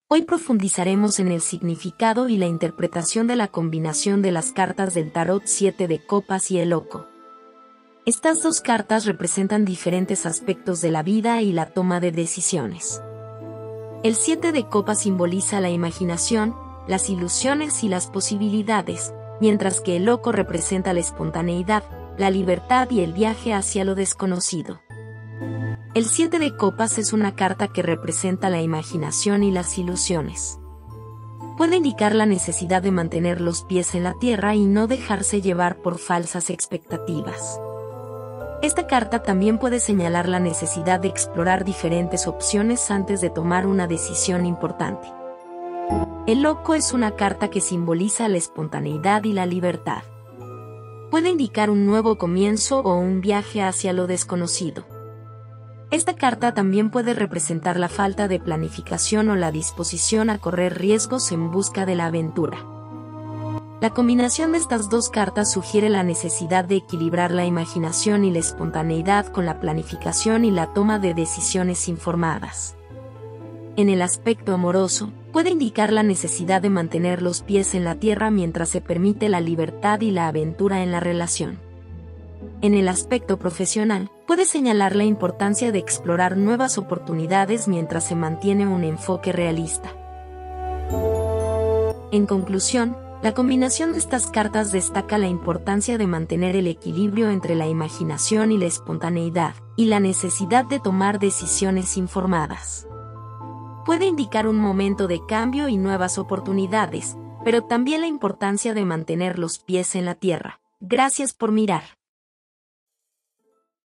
Hoy profundizaremos en el significado y la interpretación de la combinación de las cartas del tarot 7 de copas y el loco. Estas dos cartas representan diferentes aspectos de la vida y la toma de decisiones. El 7 de copas simboliza la imaginación, las ilusiones y las posibilidades, mientras que el loco representa la espontaneidad, la libertad y el viaje hacia lo desconocido. El 7 de copas es una carta que representa la imaginación y las ilusiones. Puede indicar la necesidad de mantener los pies en la tierra y no dejarse llevar por falsas expectativas. Esta carta también puede señalar la necesidad de explorar diferentes opciones antes de tomar una decisión importante. El loco es una carta que simboliza la espontaneidad y la libertad. Puede indicar un nuevo comienzo o un viaje hacia lo desconocido. Esta carta también puede representar la falta de planificación o la disposición a correr riesgos en busca de la aventura. La combinación de estas dos cartas sugiere la necesidad de equilibrar la imaginación y la espontaneidad con la planificación y la toma de decisiones informadas. En el aspecto amoroso, puede indicar la necesidad de mantener los pies en la tierra mientras se permite la libertad y la aventura en la relación. En el aspecto profesional, puede señalar la importancia de explorar nuevas oportunidades mientras se mantiene un enfoque realista. En conclusión, la combinación de estas cartas destaca la importancia de mantener el equilibrio entre la imaginación y la espontaneidad, y la necesidad de tomar decisiones informadas. Puede indicar un momento de cambio y nuevas oportunidades, pero también la importancia de mantener los pies en la tierra. Gracias por mirar.